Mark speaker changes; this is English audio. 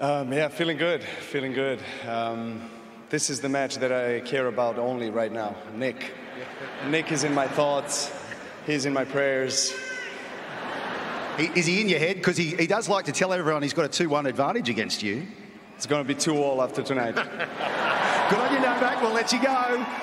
Speaker 1: Yeah, feeling good, feeling good. This is the match that I care about only right now. Nick. Nick is in my thoughts. He's in my prayers.
Speaker 2: Is he in your head? Because he does like to tell everyone he's got a 2-1 advantage against you.
Speaker 1: It's going to be 2-2 after tonight.
Speaker 2: Good on you, Novak. We'll let you go.